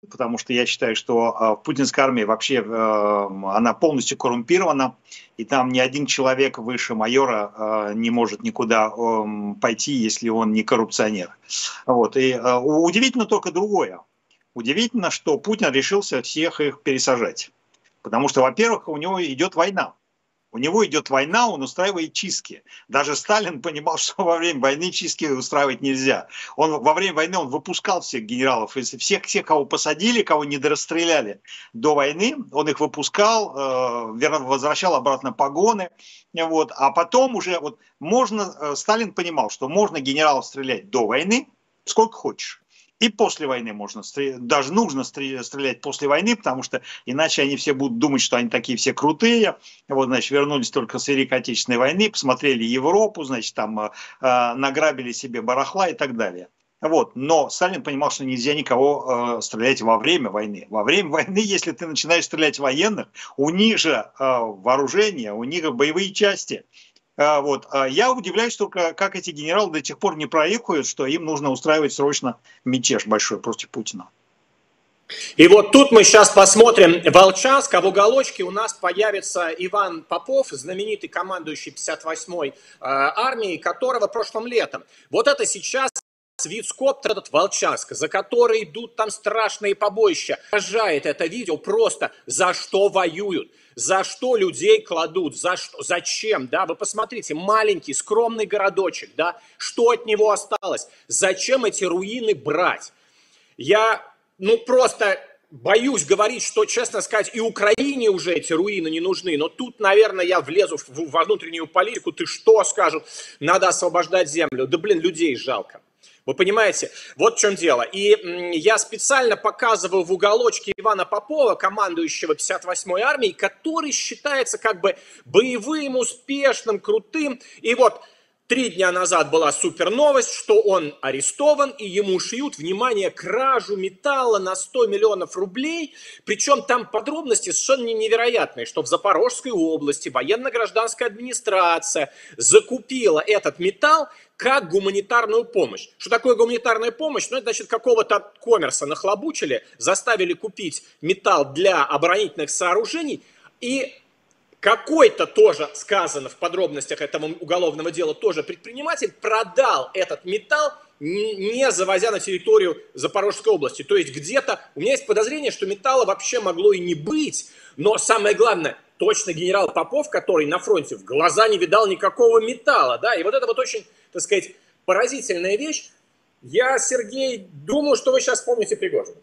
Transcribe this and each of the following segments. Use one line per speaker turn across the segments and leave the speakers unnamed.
потому что я считаю, что путинская армия вообще, она полностью коррумпирована, и там ни один человек выше майора не может никуда пойти, если он не коррупционер. Вот. И удивительно только другое. Удивительно, что Путин решился всех их пересажать. Потому что, во-первых, у него идет война. У него идет война, он устраивает чистки. Даже Сталин понимал, что во время войны чистки устраивать нельзя. Во время войны он выпускал всех генералов, всех, кого посадили, кого не расстреляли до войны, он их выпускал, возвращал обратно погоны. Вот. А потом уже Сталин понимал, что можно генералов стрелять до войны сколько хочешь. И после войны можно даже нужно стрелять после войны, потому что иначе они все будут думать, что они такие все крутые. Вот, значит, вернулись только с Великой Отечественной войны, посмотрели Европу, значит, там награбили себе барахла и так далее. Вот. Но Сталин понимал, что нельзя никого стрелять во время войны. Во время войны, если ты начинаешь стрелять в военных, у них же вооружение, у них боевые части. Вот. Я удивляюсь только, как эти генералы до сих пор не проехают, что им нужно устраивать срочно мятеж большой против Путина.
И вот тут мы сейчас посмотрим Волчанск, а в уголочке у нас появится Иван Попов, знаменитый командующий 58-й армией, которого прошлым летом. Вот это сейчас вицкоптер этот Волчанск, за который идут там страшные побоища. Поражает это видео просто, за что воюют. За что людей кладут, за что, зачем, да, вы посмотрите, маленький, скромный городочек, да, что от него осталось, зачем эти руины брать? Я, просто боюсь говорить, что, честно сказать, и Украине уже эти руины не нужны, но тут, наверное, я влезу во внутреннюю политику, ты что скажут, надо освобождать землю, да, людей жалко. Вы понимаете, вот в чем дело. И я специально показываю в уголочке Ивана Попова, командующего 58-й армией, который считается как бы боевым, успешным, крутым. И вот 3 дня назад была супер новость, что он арестован, и ему шьют, внимание, кражу металла на 100 миллионов рублей. Причем там подробности совершенно невероятные, что в Запорожской области военно-гражданская администрация закупила этот металл как гуманитарную помощь. Что такое гуманитарная помощь? Это значит, какого-то коммерса нахлобучили, заставили купить металл для оборонительных сооружений, и какой-то тоже, сказано в подробностях этого уголовного дела, тоже предприниматель продал этот металл, не завозя на территорию Запорожской области. То есть где-то, у меня есть подозрение, что металла вообще могло и не быть, но самое главное, точно генерал Попов, который на фронте в глаза не видал никакого металла, да, и вот это вот очень, так сказать, поразительная вещь. Я, Сергей, думаю, что вы сейчас вспомните Пригожина.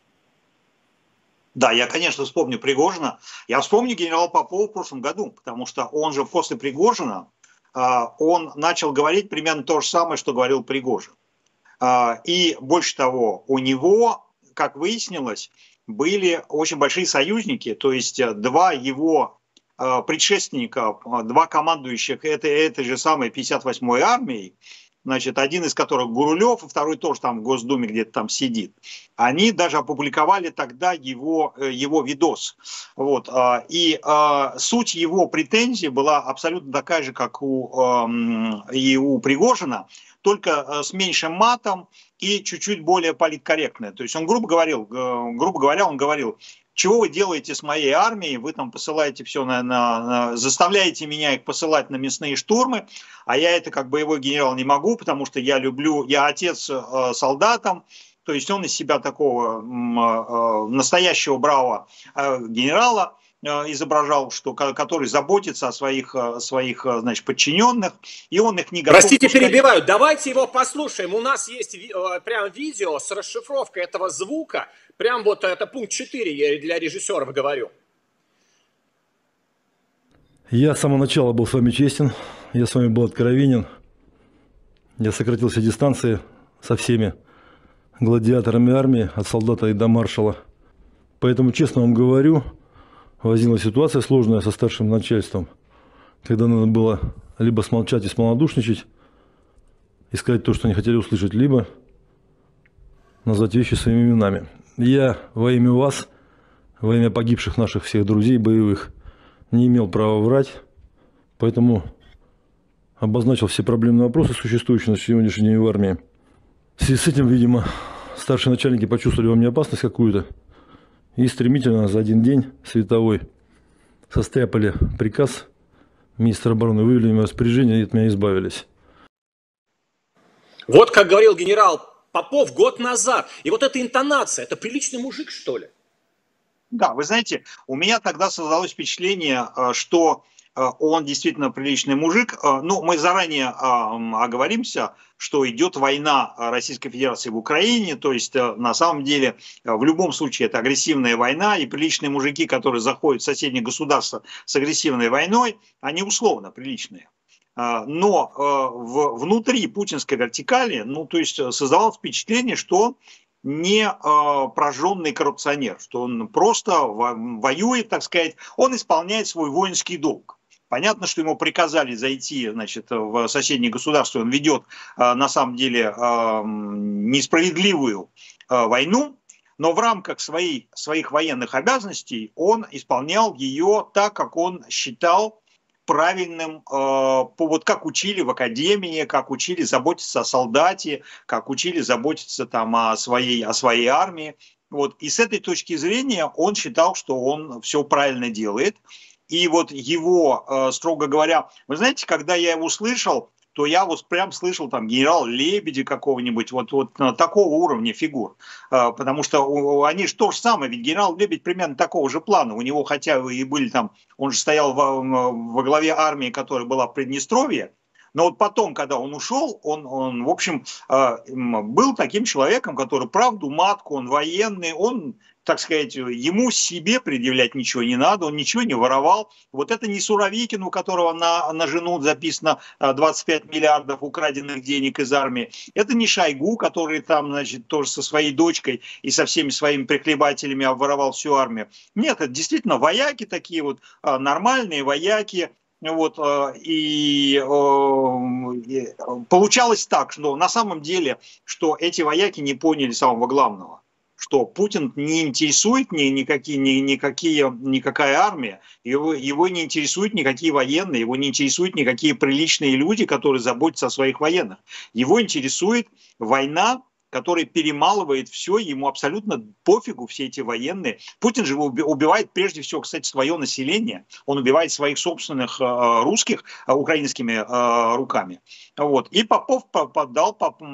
Да, я, конечно, вспомню Пригожина. Я вспомню генерала Попова в прошлом году, потому что он же после Пригожина, он начал говорить примерно то же самое, что говорил Пригожин. И больше того, у него, как выяснилось, были очень большие союзники, то есть 2 его предшественника, 2 командующих этой же самой 58-й армией, значит, один из которых Гурулев, и второй тоже там в Госдуме где-то там сидит, они даже опубликовали тогда его видос. Вот. И суть его претензий была абсолютно такая же, как и у Пригожина, только с меньшим матом и чуть-чуть более политкорректная. То есть он, грубо говоря, он говорил: чего вы делаете с моей армией? Вы там посылаете все заставляете меня их посылать на мясные штурмы, а я это как боевой генерал не могу, потому что я отец солдатам. То есть он из себя такого настоящего бравого генерала изображал, который заботится о своих значит, подчиненных, и он их не готов...
Простите, перебиваю, давайте его послушаем. У нас есть прям видео с расшифровкой этого звука. Прям вот это пункт 4, я для режиссеров говорю.
Я с самого начала был с вами честен, я с вами был откровенен. Я сократил все дистанции со всеми гладиаторами армии, от солдата и до маршала. Поэтому, честно вам говорю, возникла ситуация сложная со старшим начальством, когда надо было либо смолчать и смолодушничать, и сказать то, что они хотели услышать, либо назвать вещи своими именами. Я во имя вас, во имя погибших наших всех друзей боевых, не имел права врать, поэтому обозначил все проблемные вопросы, существующие на сегодняшний день в армии. В связи с этим, видимо, старшие начальники почувствовали во мне опасность какую-то и стремительно за один день световой состряпали приказ министра обороны, вывели меня в распоряжение и от меня избавились.
Вот как говорил генерал Попов год назад. И вот эта интонация, это приличный мужик, что ли?
Да, вы знаете, у меня тогда создалось впечатление, что он действительно приличный мужик. Ну, мы заранее оговоримся, что идет война Российской Федерации в Украине, то есть на самом деле в любом случае это агрессивная война, и приличные мужики, которые заходят в соседние государства с агрессивной войной, они условно приличные. Но внутри путинской вертикали, ну, то есть создавалось впечатление, что не прожженный коррупционер, что он просто воюет, так сказать, он исполняет свой воинский долг. Понятно, что ему приказали зайти, значит, в соседнее государство, он ведет на самом деле несправедливую войну, но в рамках своих военных обязанностей он исполнял ее так, как он считал правильным, вот как учили в академии, как учили заботиться о солдате, как учили заботиться там о своей армии. Вот. И с этой точки зрения он считал, что он все правильно делает. И вот его, строго говоря, вы знаете, когда я его слышал, то я вот прям слышал там генерал Лебедя какого-нибудь, вот такого уровня фигур. Потому что они же то же самое, ведь генерал Лебедь примерно такого же плана. У него хотя и были там, он же стоял во главе армии, которая была в Приднестровье, но вот потом, когда он ушел, он в общем, был таким человеком, который правду матку, он военный, он, так сказать, ему себе предъявлять ничего не надо, он ничего не воровал. Вот это не Суровикин, у которого на жену записано 25 миллиардов украденных денег из армии. Это не Шойгу, который там, значит, тоже со своей дочкой и со всеми своими прихлебателями обворовал всю армию. Нет, это действительно вояки такие вот, нормальные вояки. Вот, и получалось так, что на самом деле, что эти вояки не поняли самого главного, что Путин не интересует никакая армия, его не интересуют никакие военные, его не интересуют никакие приличные люди, которые заботятся о своих военных. Его интересует война, который перемалывает все, ему абсолютно пофигу все эти военные. Путин же убивает прежде всего, кстати, свое население. Он убивает своих собственных русских украинскими руками. Вот. И Попов подпал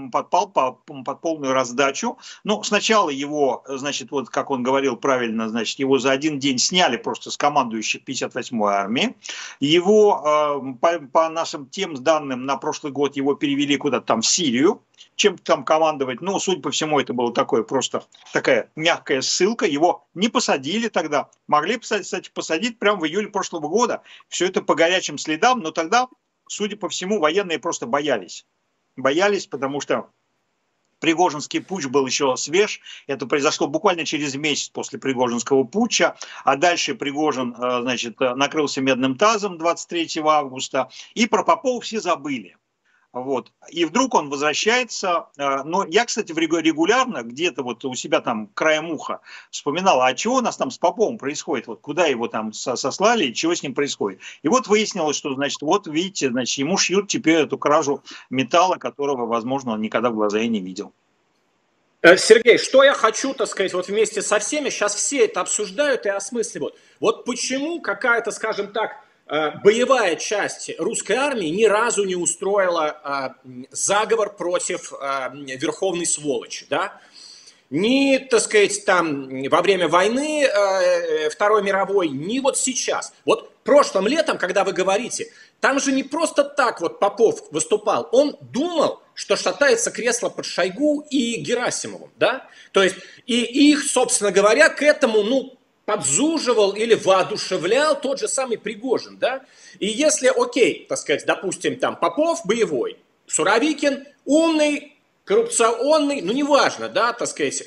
под полную раздачу. Ну, сначала его, значит, вот как он говорил правильно, значит, его за один день сняли просто с командующих 58-й армии. Его, по нашим тем данным, на прошлый год его перевели куда-то там в Сирию, чем-то там командовать. Ну, судя по всему, это было такое просто такая мягкая ссылка. Его не посадили тогда. Могли, кстати, посадить прямо в июле прошлого года. Все это по горячим следам. Но тогда, судя по всему, военные просто боялись. Боялись, потому что Пригожинский путч был еще свеж. Это произошло буквально через месяц после Пригожинского путча. А дальше Пригожин, значит, накрылся медным тазом 23 августа. И про Попова все забыли. Вот. И вдруг он возвращается, но я, кстати, регулярно где-то вот у себя там краем уха вспоминал, а чего у нас там с Поповым происходит, вот куда его там сослали и чего с ним происходит. И вот выяснилось, что, значит, вот видите, значит, ему шьют теперь эту кражу металла, которого, возможно, он никогда в глаза и не видел.
Сергей, что я хочу, так сказать, вот вместе со всеми, сейчас все это обсуждают и осмысливают. Вот почему какая-то, скажем так, боевая часть русской армии ни разу не устроила заговор против верховной сволочи, да? Ни, так сказать, там во время войны Второй мировой, ни вот сейчас. Вот прошлым летом, когда вы говорите, там же не просто так вот Попов выступал, он думал, что шатается кресло под Шойгу и Герасимовым, да? То есть и их, собственно говоря, к этому, ну, подзуживал или воодушевлял тот же самый Пригожин, да? И если, окей, так сказать, допустим, там Попов боевой, Суровикин умный, коррупционный, ну неважно, да, так сказать,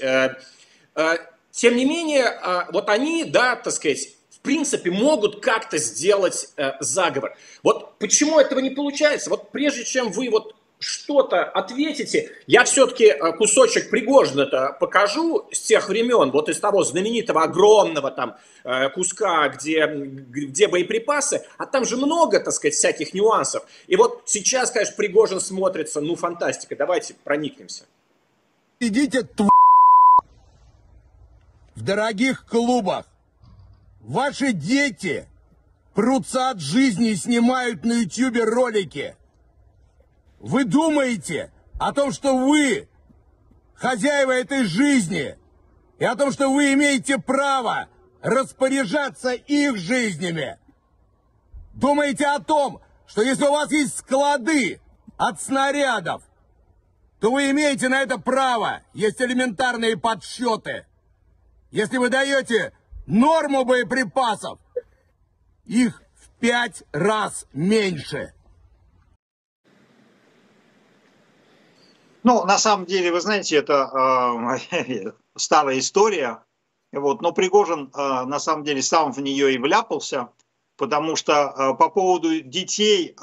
тем не менее, вот они, да, так сказать, в принципе могут как-то сделать заговор. Вот почему этого не получается? Вот прежде чем вы вот что-то ответите, я все-таки кусочек Пригожина-то покажу с тех времен, вот из того знаменитого огромного там куска, где боеприпасы, а там же много, так сказать, всяких нюансов. И вот сейчас, конечно, Пригожин смотрится, ну, фантастика. Давайте проникнемся.
Идите, в дорогих клубах. Ваши дети прутся от жизни и снимают на YouTube ролики. Вы думаете о том, что вы хозяева этой жизни, и о том, что вы имеете право распоряжаться их жизнями. Думаете о том, что если у вас есть склады от снарядов, то вы имеете на это право. Есть элементарные подсчеты. Если вы даете норму боеприпасов, их в 5 раз меньше.
Ну, на самом деле, вы знаете, это старая история. Вот. Но Пригожин, на самом деле, сам в нее и вляпался, потому что по поводу детей,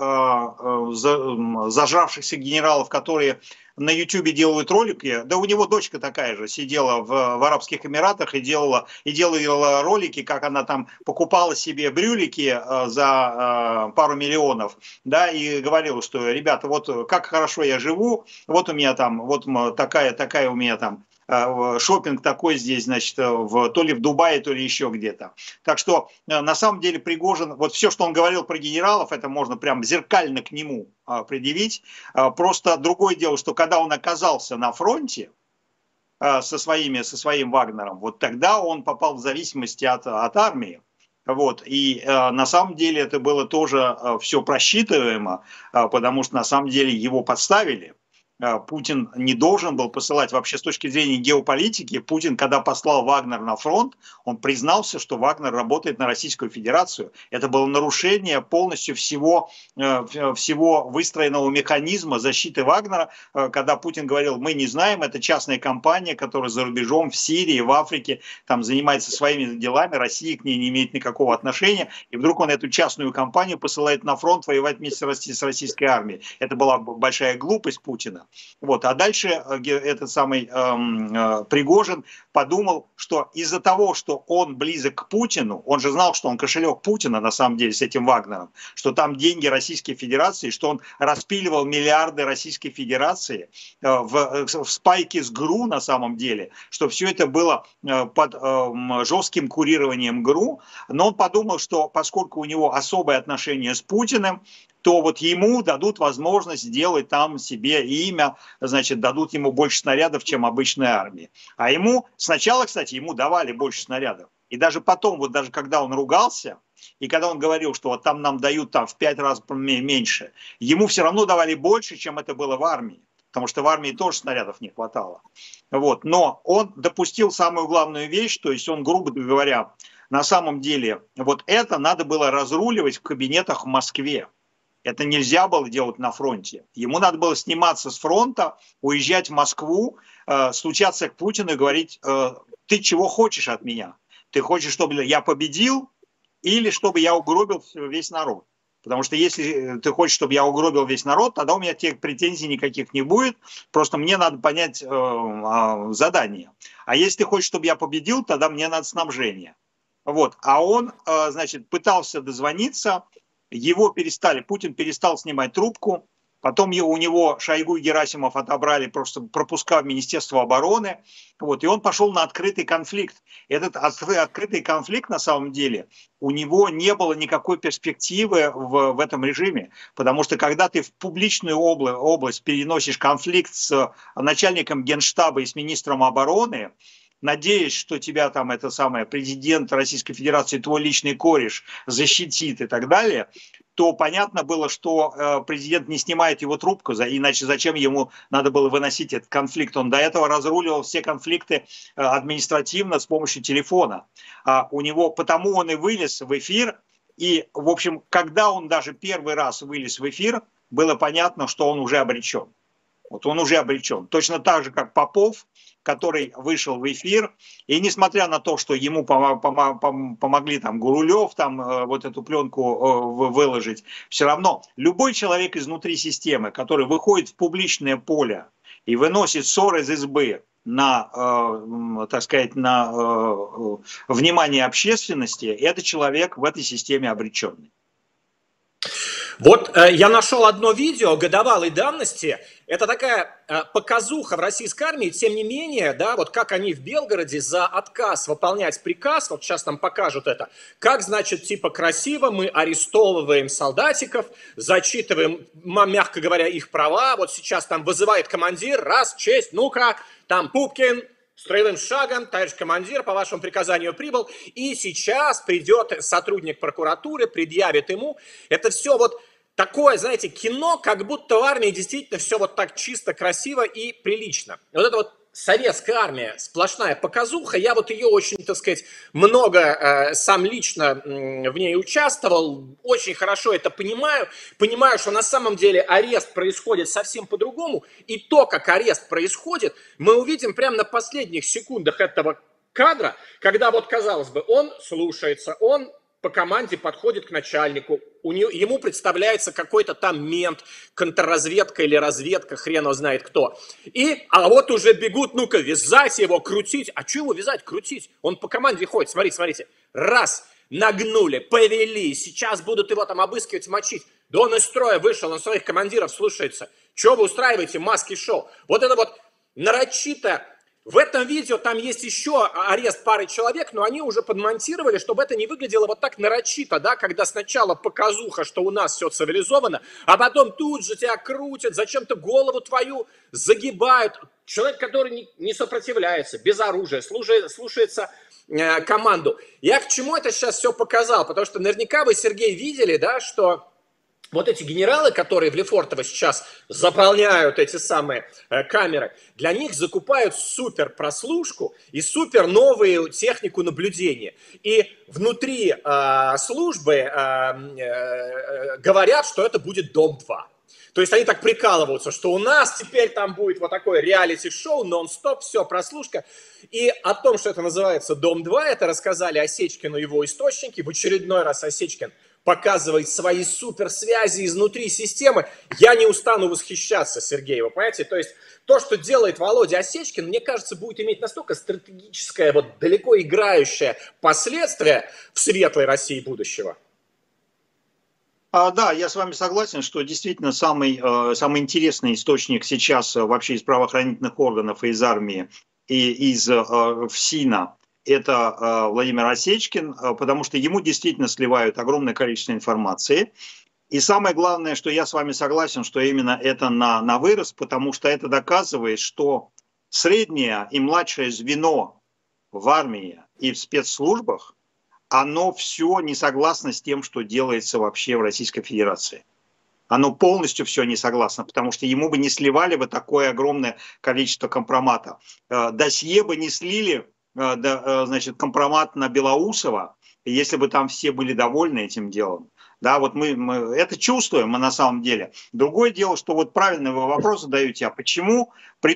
зажравшихся генералов, которые на Ютубе делают ролики, да у него дочка такая же сидела в Арабских Эмиратах и делала ролики, как она там покупала себе брюлики за пару миллионов, да, и говорила, что, ребята, вот как хорошо я живу, вот у меня там, вот такая у меня там шопинг такой здесь, значит, то ли в Дубае, то ли еще где-то. Так что, на самом деле, Пригожин, вот все, что он говорил про генералов, это можно прям зеркально к нему предъявить. Просто другое дело, что когда он оказался на фронте со своим Вагнером, вот тогда он попал в зависимость от армии. Вот. И на самом деле это было тоже все просчитываемо, потому что на самом деле его подставили. Путин не должен был посылать, вообще с точки зрения геополитики, Путин, когда послал Вагнер на фронт, он признался, что Вагнер работает на Российскую Федерацию. Это было нарушение полностью всего выстроенного механизма защиты Вагнера, когда Путин говорил, мы не знаем, это частная компания, которая за рубежом в Сирии, в Африке, там занимается своими делами, Россия к ней не имеет никакого отношения, и вдруг он эту частную компанию посылает на фронт воевать вместе с российской армией. Это была большая глупость Путина. Вот. А дальше этот самый Пригожин подумал, что из-за того, что он близок к Путину, он же знал, что он кошелек Путина на самом деле с этим Вагнером, что там деньги Российской Федерации, что он распиливал миллиарды Российской Федерации в спайке с ГРУ на самом деле, что все это было под жестким курированием ГРУ, но он подумал, что поскольку у него особое отношение с Путиным, то вот ему дадут возможность сделать там себе имя, значит, дадут ему больше снарядов, чем обычной армии. А ему, сначала, кстати, ему давали больше снарядов. И даже потом, вот даже когда он ругался, и когда он говорил, что вот там нам дают там в 5 раз меньше, ему все равно давали больше, чем это было в армии. Потому что в армии тоже снарядов не хватало. Вот. Но он допустил самую главную вещь, то есть он, грубо говоря, на самом деле, вот это надо было разруливать в кабинетах в Москве. Это нельзя было делать на фронте. Ему надо было сниматься с фронта, уезжать в Москву, стучаться к Путину и говорить, ты чего хочешь от меня? Ты хочешь, чтобы я победил или чтобы я угробил весь народ? Потому что если ты хочешь, чтобы я угробил весь народ, тогда у меня тех претензий никаких не будет. Просто мне надо понять задание. А если ты хочешь, чтобы я победил, тогда мне надо снабжение. Вот. А он, значит, пытался дозвониться. Путин перестал снимать трубку, потом у него Шойгу и Герасимов отобрали просто пропуска в Министерство обороны, вот, и он пошел на открытый конфликт. Этот открытый конфликт, на самом деле, у него не было никакой перспективы в этом режиме, потому что когда ты в публичную область переносишь конфликт с начальником Генштаба и с министром обороны, надеясь, что тебя там президент Российской Федерации, твой личный кореш защитит и так далее, то понятно было, что президент не снимает его трубку, иначе зачем ему надо было выносить этот конфликт. Он до этого разруливал все конфликты административно с помощью телефона. Потому он и вылез в эфир. И, в общем, когда он даже первый раз вылез в эфир, было понятно, что он уже обречен. Вот он уже обречен. Точно так же, как Попов, который вышел в эфир, и несмотря на то, что ему помогли там Гурулев, там вот эту пленку выложить, все равно любой человек изнутри системы, который выходит в публичное поле и выносит ссор из избы на, так сказать, на внимание общественности, это человек в этой системе обреченный.
Вот я нашел одно видео годовалой давности. Это такая показуха в российской армии. Тем не менее, да, вот как они в Белгороде за отказ выполнять приказ, вот сейчас нам покажут это, как, значит, типа красиво мы арестовываем солдатиков, зачитываем, мягко говоря, их права. Вот сейчас там вызывает командир, раз, честь, ну-ка, там Пупкин, строевым шагом, товарищ командир, по вашему приказанию прибыл, и сейчас придет сотрудник прокуратуры, предъявит ему. Это все вот такое, знаете, кино, как будто в армии действительно все вот так чисто, красиво и прилично. Вот это вот советская армия, сплошная показуха, я вот ее очень, так сказать, много сам лично в ней участвовал, очень хорошо это понимаю, что на самом деле арест происходит совсем по-другому, и то, как арест происходит, мы увидим прямо на последних секундах этого кадра, когда вот, казалось бы, он слушается, он по команде подходит к начальнику, ему представляется какой-то там мент, контрразведка или разведка, хрен его знает кто. А вот уже бегут, ну-ка, вязать его, крутить. А что его вязать, крутить? Он по команде ходит, смотрите. Раз, нагнули, повели, сейчас будут его там обыскивать, мочить. Да он из строя вышел, он своих командиров слушается. Что вы устраиваете маски-шоу? Вот это вот нарочито. В этом видео там есть еще арест пары человек, но они уже подмонтировали, чтобы это не выглядело вот так нарочито, да, когда сначала показуха, что у нас все цивилизовано, а потом тут же тебя крутят, зачем-то голову твою загибают. Человек, который не сопротивляется, без оружия, слушается команду. Я к чему это сейчас все показал? Потому что наверняка вы, Сергей, видели, да, что вот эти генералы, которые в Лефортово сейчас заполняют эти самые камеры, для них закупают супер прослушку и супер новую технику наблюдения. И внутри службы говорят, что это будет Дом-2. То есть они так прикалываются, что у нас теперь там будет вот такое реалити-шоу, нон-стоп, все, прослушка. И о том, что это называется Дом-2, это рассказали Осечкину его источники. В очередной раз Осечкин показывает свои суперсвязи изнутри системы. Я не устану восхищаться, Сергей, вы понимаете? То есть то, что делает Володя Осечкин, мне кажется, будет иметь настолько стратегическое, вот далеко играющее последствие в светлой России будущего.
Да, я с вами согласен, что действительно самый интересный источник сейчас вообще из правоохранительных органов, и из армии, и из ФСИНа, это Владимир Осечкин, потому что ему действительно сливают огромное количество информации. И самое главное, что я с вами согласен, что именно это на вырост, потому что это доказывает, что среднее и младшее звено в армии и в спецслужбах, оно все не согласно с тем, что делается вообще в Российской Федерации. Оно полностью все не согласно, потому что ему бы не сливали бы такое огромное количество компромата. Досье бы не слили, значит, компромат на Белоусова, если бы там все были довольны этим делом. Да, вот мы это чувствуем, мы на самом деле. Другое дело, что вот правильный вы вопрос задаете, а почему при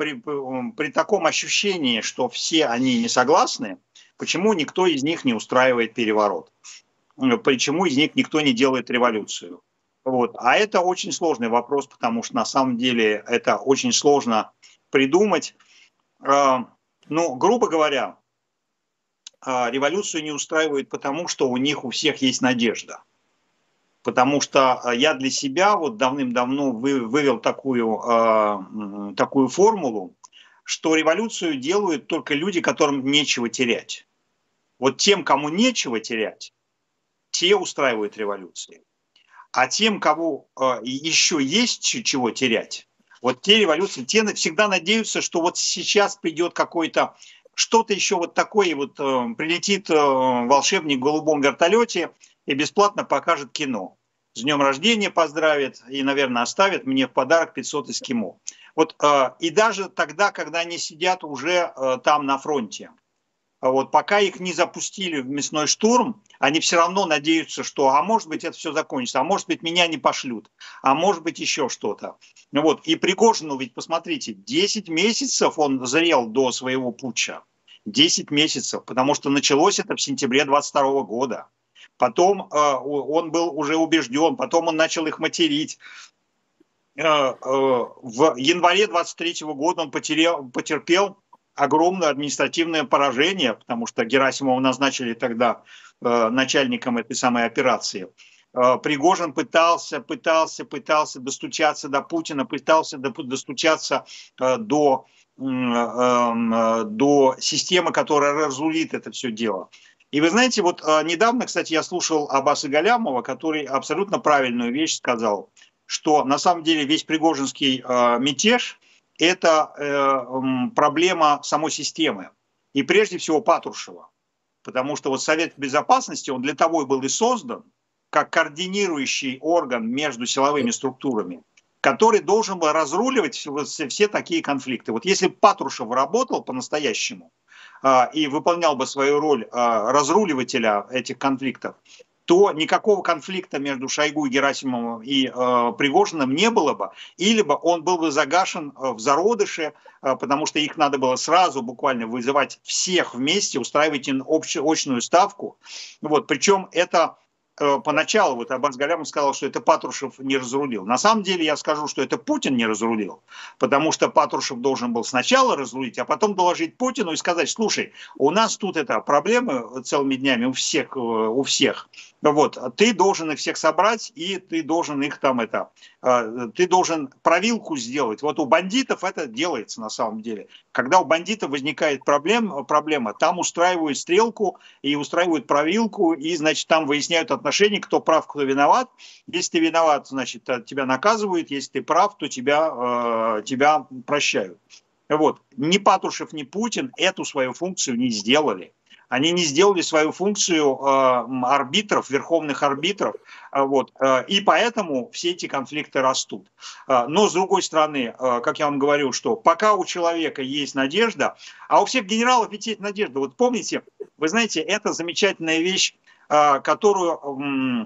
таком ощущении, что все они не согласны, почему никто из них не устраивает переворот? Почему из них никто не делает революцию? Вот. А это очень сложный вопрос, потому что на самом деле это очень сложно придумать. Ну, грубо говоря, революцию не устраивают потому, что у них у всех есть надежда. Потому что я для себя вот давным-давно вывел такую формулу, что революцию делают только люди, которым нечего терять. Вот тем, кому нечего терять, те устраивают революции. А тем, кому еще есть чего терять, вот те революции, те всегда надеются, что вот сейчас придет какой-то, что-то еще вот такое, вот прилетит волшебник в голубом вертолете и бесплатно покажет кино. С днем рождения поздравит и, наверное, оставит мне в подарок 500 эскимо. Вот, и даже тогда, когда они сидят уже там на фронте, вот, пока их не запустили в мясной штурм, они все равно надеются, что, а может быть, это все закончится, а может быть, меня не пошлют, а может быть, еще что-то. Вот. И Пригожину, ведь посмотрите, 10 месяцев он зрел до своего путча. 10 месяцев, потому что началось это в сентябре 22 года. Потом он был уже убежден, потом он начал их материть. В январе 23 года он потерпел огромное административное поражение, потому что Герасимова назначили тогда начальником этой самой операции. Пригожин пытался достучаться до Путина, пытался достучаться до системы, которая разрулит это все дело. И вы знаете, вот недавно, кстати, я слушал Аббаса Галямова, который абсолютно правильную вещь сказал, что на самом деле весь пригожинский мятеж – это проблема самой системы. И прежде всего Патрушева. Потому что вот Совет Безопасности, он для того и был и создан, как координирующий орган между силовыми структурами, который должен был разруливать все такие конфликты. Вот если бы Патрушев работал по-настоящему и выполнял бы свою роль разруливателя этих конфликтов, то никакого конфликта между Шойгу, Герасимовым и Пригожиным не было бы, или бы он был бы загашен в зародыше, потому что их надо было сразу буквально вызывать всех вместе, устраивать им очную ставку. Вот, причем это поначалу, вот Аббас Галямов сказал, что это Патрушев не разрулил. На самом деле я скажу, что это Путин не разрулил, потому что Патрушев должен был сначала разрулить, а потом доложить Путину и сказать: слушай, у нас тут это проблемы целыми днями у всех. Вот, ты должен их всех собрать, и ты должен их там ты должен провилку сделать. Вот у бандитов это делается на самом деле. Когда у бандитов возникает проблема, там устраивают стрелку и устраивают провилку, и, значит, там выясняют отношения, кто прав, кто виноват. Если ты виноват, значит, тебя наказывают, если ты прав, то тебя прощают. Вот. Ни Патрушев, ни Путин эту свою функцию не сделали. Они не сделали свою функцию арбитров, верховных арбитров, вот, и поэтому все эти конфликты растут. Но, с другой стороны, как я вам говорю, что пока у человека есть надежда, а у всех генералов ведь есть надежда. Вот помните, вы знаете, это замечательная вещь, которую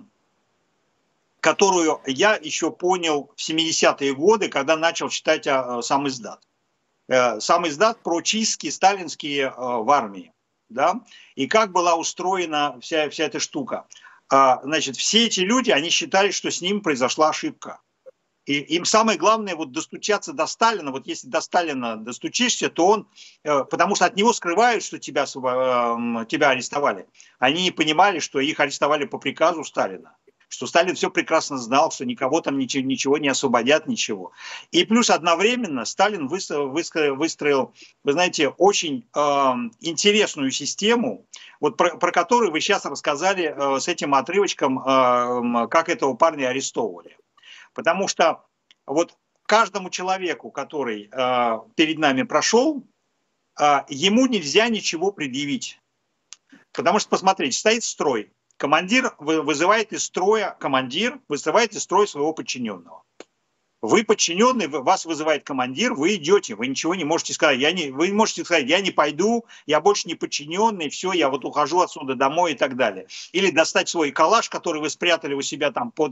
я еще понял в 70-е годы, когда начал читать сам издат. Сам издат про чистки сталинские в армии. Да? И как была устроена вся эта штука. Значит, все эти люди, они считали, что с ним произошла ошибка. И им самое главное вот достучаться до Сталина. Вот если до Сталина достучишься, то он, потому что от него скрывают, что тебя арестовали. Они не понимали, что их арестовали по приказу Сталина. Что Сталин все прекрасно знал, что никого там ничего не освободят, ничего. И плюс одновременно Сталин выстроил, вы знаете, очень интересную систему, вот про которую вы сейчас рассказали с этим отрывочком, как этого парня арестовывали. Потому что вот каждому человеку, который перед нами прошел, ему нельзя ничего предъявить. Потому что, посмотрите, стоит строй. Командир вызывает из строя своего подчиненного. Вы подчиненный, вас вызывает командир, вы идете, вы ничего не можете сказать. Вы можете сказать: я не пойду, я больше не подчиненный, все, я вот ухожу отсюда домой и так далее. Или достать свой калаш, который вы спрятали у себя там под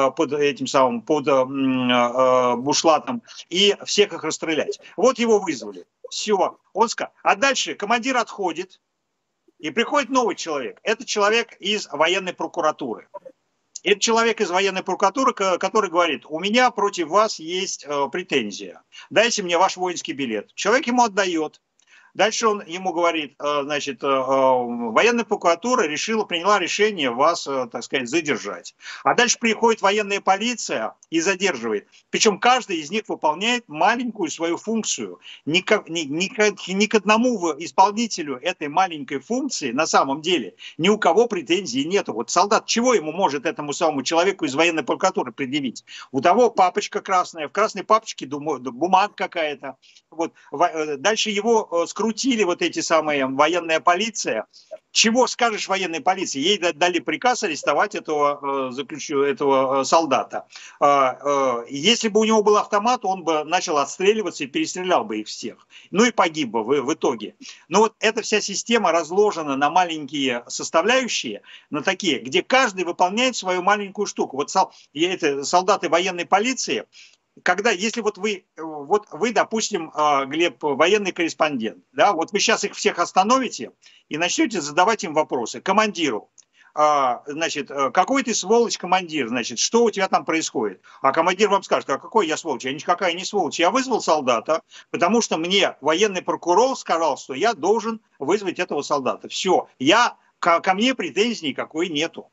бушлатом, и всех их расстрелять. Вот его вызвали. Все. Он сказал. А дальше командир отходит. И приходит новый человек. Это человек из военной прокуратуры. Это человек из военной прокуратуры, который говорит: у меня против вас есть претензия. Дайте мне ваш воинский билет. Человек ему отдает. Дальше он ему говорит: значит, военная прокуратура приняла решение вас, так сказать, задержать. А дальше приходит военная полиция и задерживает. Причем каждый из них выполняет маленькую свою функцию. Ни к одному исполнителю этой маленькой функции на самом деле ни у кого претензий нету. Вот солдат чего ему может этому самому человеку из военной прокуратуры предъявить? У того папочка красная, в красной папочке бумага какая-то. Вот. Дальше его скрутили вот эти самые военная полиция. Чего скажешь военной полиции? Ей дали приказ арестовать этого солдата. Если бы у него был автомат, он бы начал отстреливаться и перестрелял бы их всех. Ну и погиб бы в итоге. Но вот эта вся система разложена на маленькие составляющие, на такие, где каждый выполняет свою маленькую штуку. Вот солдаты военной полиции, если вы, допустим, Глеб, военный корреспондент, да, вот вы сейчас их всех остановите и начнете задавать им вопросы. Командиру, значит, какой ты сволочь, командир, значит, что у тебя там происходит? А командир вам скажет: а какой я сволочь? Я никакая не сволочь. Я вызвал солдата, потому что мне военный прокурор сказал, что я должен вызвать этого солдата. Все, ко мне претензий никакой нету.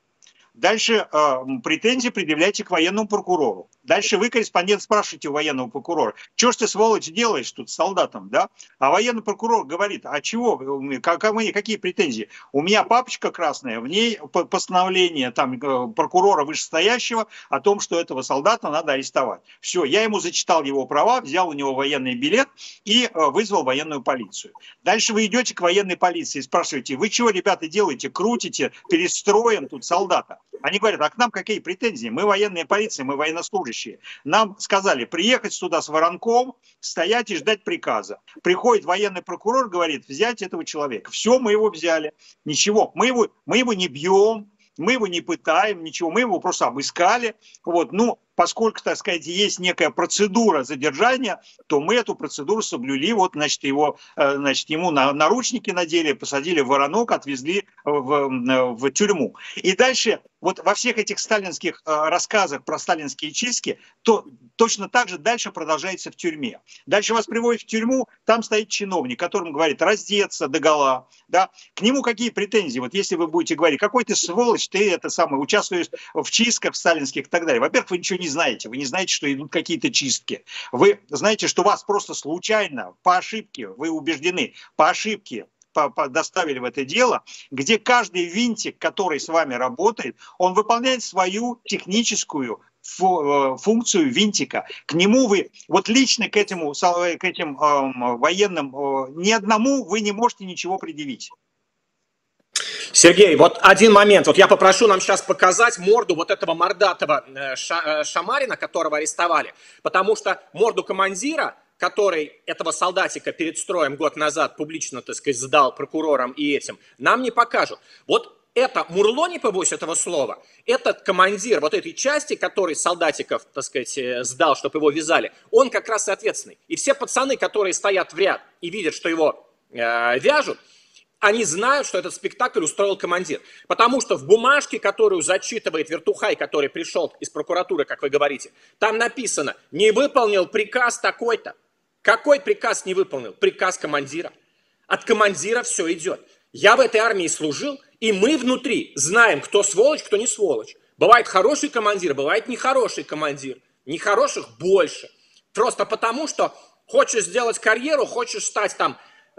Дальше претензии предъявляйте к военному прокурору. Дальше вы, корреспондент, спрашиваете у военного прокурора, что ж ты, сволочь, делаешь тут с солдатом, да? А военный прокурор говорит, а чего, какие претензии? У меня папочка красная, в ней постановление там прокурора вышестоящего о том, что этого солдата надо арестовать. Все, я ему зачитал его права, взял у него военный билет и вызвал военную полицию. Дальше вы идете к военной полиции и спрашиваете, вы чего, ребята, делаете, крутите, перестроим тут солдата? Они говорят, а к нам какие претензии? Мы военная полиция, мы военнослужащие. Нам сказали приехать сюда с воронком, стоять и ждать приказа. Приходит военный прокурор, говорит, взять этого человека. Все, мы его взяли. Ничего, мы его не бьем, мы его не пытаем, ничего, мы его просто обыскали. Вот, ну, поскольку, так сказать, есть некая процедура задержания, то мы эту процедуру соблюли. Вот, значит, ему наручники надели, посадили в воронок, отвезли в тюрьму. И дальше, вот во всех этих сталинских рассказах про сталинские чистки, то точно так же дальше продолжается в тюрьме. Дальше вас приводят в тюрьму, там стоит чиновник, которому говорит раздеться догола. Да? К нему какие претензии? Вот если вы будете говорить, какой ты сволочь, ты участвуешь в чистках сталинских и так далее. Во-первых, вы ничего не знаете. Вы не знаете, что идут какие-то чистки. Вы знаете, что вас просто случайно, по ошибке, вы убеждены, по ошибке доставили в это дело, где каждый винтик, который с вами работает, он выполняет свою техническую функцию винтика. К нему вы, вот лично к этим военным, ни одному вы не можете ничего предъявить.
Сергей, вот один момент. Вот я попрошу нам сейчас показать морду вот этого мордатого Шамарина, которого арестовали. Потому что морду командира, который этого солдатика перед строем год назад публично, так сказать, сдал прокурорам и этим, нам не покажут. Вот это Мурло, не побоюсь этого слова, этот командир вот этой части, который солдатиков, так сказать, сдал, чтобы его вязали, он как раз и ответственный. И все пацаны, которые стоят в ряд и видят, что его вяжут, они знают, что этот спектакль устроил командир. Потому что в бумажке, которую зачитывает Вертухай, который пришел из прокуратуры, как вы говорите, там написано, не выполнил приказ такой-то. Какой приказ не выполнил? Приказ командира. От командира все идет. Я в этой армии служил, и мы внутри знаем, кто сволочь, кто не сволочь. Бывает хороший командир, бывает нехороший командир. Нехороших больше. Просто потому, что хочешь сделать карьеру, хочешь стать там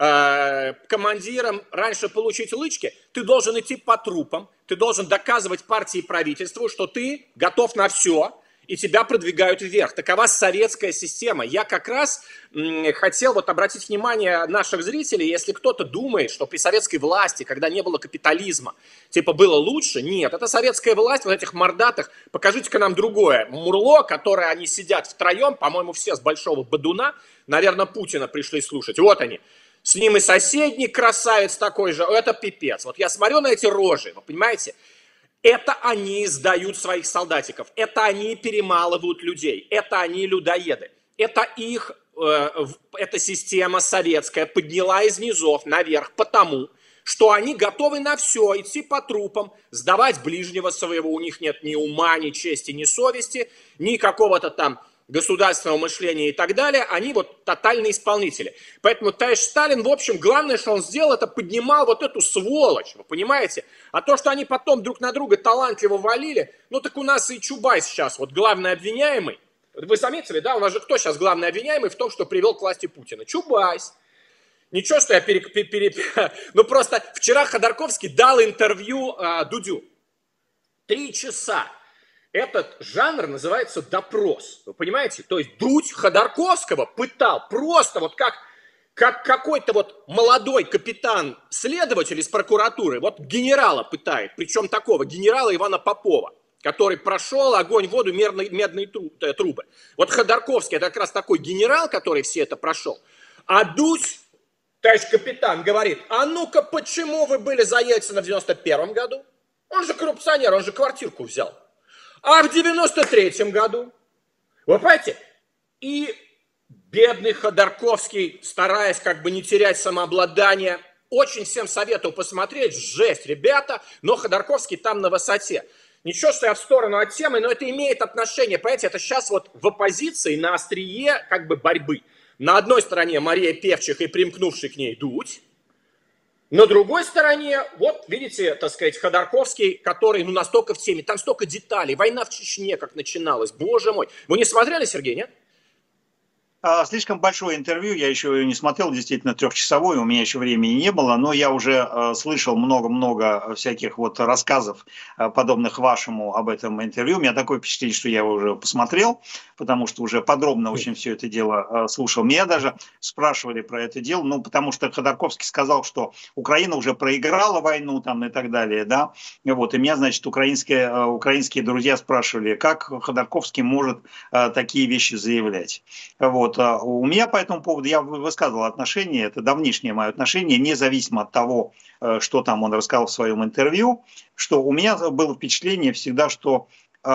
командиром, раньше получить лычки, ты должен идти по трупам, ты должен доказывать партии и правительству, что ты готов на все, и тебя продвигают вверх. Такова советская система. Я как раз хотел вот обратить внимание наших зрителей, если кто-то думает, что при советской власти, когда не было капитализма, типа было лучше, нет, это советская власть, вот этих мордатых, покажите-ка нам другое. Мурло, которое они сидят втроем, по-моему, все с Большого Бодуна, наверное, Путина пришли слушать, вот они. С ним и соседний красавец такой же, это пипец. Вот я смотрю на эти рожи, вы понимаете? Это они сдают своих солдатиков, это они перемалывают людей, это они людоеды. Это их, эта система советская подняла из низов наверх потому, что они готовы на все, идти по трупам, сдавать ближнего своего, у них нет ни ума, ни чести, ни совести, ни какого-то там государственного мышления и так далее, они вот тотальные исполнители. Поэтому товарищ Сталин, в общем, главное, что он сделал, это поднимал вот эту сволочь, вы понимаете? А то, что они потом друг на друга талантливо валили, ну так у нас и Чубайс сейчас, вот главный обвиняемый, вы заметили, да, у нас же кто сейчас главный обвиняемый в том, что привел к власти Путина? Чубайс. Ничего, что я Ну просто вчера Ходорковский дал интервью Дудю. 3 часа. Этот жанр называется допрос, вы понимаете? То есть Дудь Ходорковского пытал просто вот как какой-то вот молодой капитан-следователь из прокуратуры, вот генерала пытает, причем такого генерала Ивана Попова, который прошел огонь, воду, медные трубы. Вот Ходорковский это как раз такой генерал, который все это прошел. А Дудь, товарищ капитан, говорит, а ну-ка, почему вы были за Ельцина в 91 году? Он же коррупционер, он же квартирку взял. А в 93-м году, вы понимаете, и бедный Ходорковский, стараясь как бы не терять самообладание, очень всем советую посмотреть, жесть, ребята, но Ходорковский там на высоте. Ничего, что я в сторону от темы, но это имеет отношение, понимаете, это сейчас вот в оппозиции на острие как бы борьбы. На одной стороне Мария Певчих и примкнувший к ней Дудь, На другой стороне, вот видите, так сказать, Ходорковский, который настолько в теме, там столько деталей, война в Чечне как начиналась, боже мой. Вы не смотрели, Сергей, нет?
Слишком большое интервью, я еще не смотрел, действительно трехчасовое, у меня еще времени не было, но я уже слышал много-много всяких вот рассказов, подобных вашему об этом интервью. У меня такое впечатление, что я его уже посмотрел, потому что уже подробно очень все это дело слушал. Меня даже спрашивали про это дело, ну, потому что Ходорковский сказал, что Украина уже проиграла войну там и так далее, да, вот, и меня, значит, украинские друзья спрашивали, как Ходорковский может такие вещи заявлять. Вот. У меня по этому поводу, я высказывал отношение, это давнишнее мое отношение, независимо от того, что там он рассказал в своем интервью, что у меня было впечатление всегда, что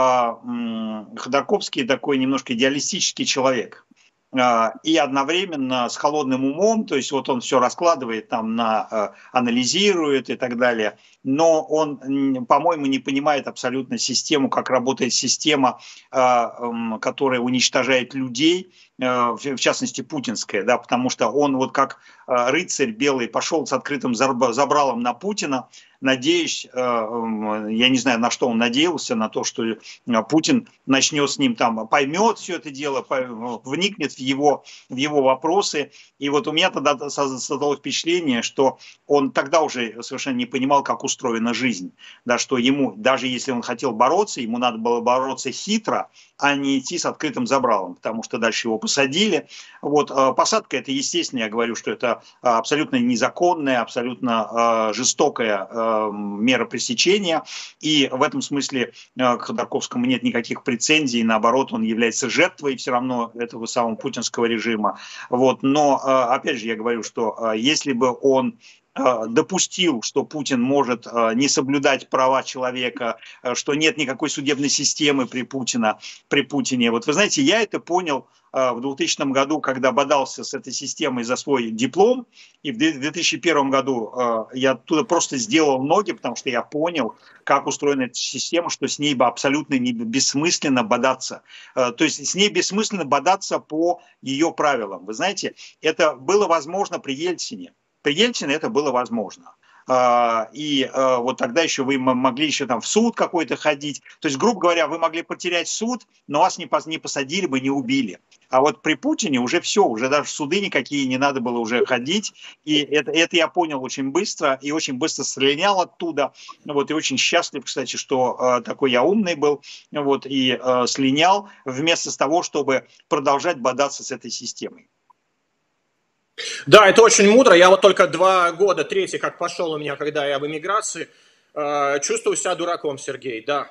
Ходорковский такой немножко идеалистический человек. И одновременно с холодным умом, то есть вот он все раскладывает, там, анализирует и так далее, но он, по-моему, не понимает абсолютно систему, как работает система, которая уничтожает людей, в частности, путинская, да, потому что он вот как рыцарь белый пошел с открытым забралом на Путина, надеюсь, я не знаю, на что он надеялся, на то, что Путин начнет с ним там, поймет все это дело, вникнет в его вопросы. И вот у меня тогда создалось впечатление, что он тогда уже совершенно не понимал, как устроена жизнь. Да, что ему, даже если он хотел бороться, ему надо было бороться хитро, а не идти с открытым забралом, потому что дальше его посадили. Вот, посадка — это, естественно, я говорю, что это абсолютно незаконная, абсолютно жестокая мера пресечения, и в этом смысле к Ходорковскому нет никаких претензий, наоборот, он является жертвой все равно этого самого путинского режима. Вот. Но, опять же, я говорю, что если бы он допустил, что Путин может не соблюдать права человека, что нет никакой судебной системы при Путине. Вот вы знаете, я это понял в 2000 году, когда бодался с этой системой за свой диплом, и в 2001 году я оттуда просто сделал ноги, потому что я понял, как устроена эта система, что с ней абсолютно бессмысленно бодаться. То есть с ней бессмысленно бодаться по ее правилам. Вы знаете, это было возможно при Ельцине. При Ельцине это было возможно. И вот тогда еще вы могли еще там в суд какой-то ходить. То есть, грубо говоря, вы могли потерять суд, но вас не посадили бы, не убили. А вот при Путине уже все, уже даже в суды никакие не надо было уже ходить. И это я понял очень быстро, и очень быстро слинял оттуда. Вот, и очень счастлив, кстати, что такой я умный был, вот, и слинял вместо того, чтобы продолжать бодаться с этой системой.
Да, это очень мудро. Я вот только 2 года, третий, как пошел у меня, когда я в эмиграции, чувствую себя дураком, Сергей, да.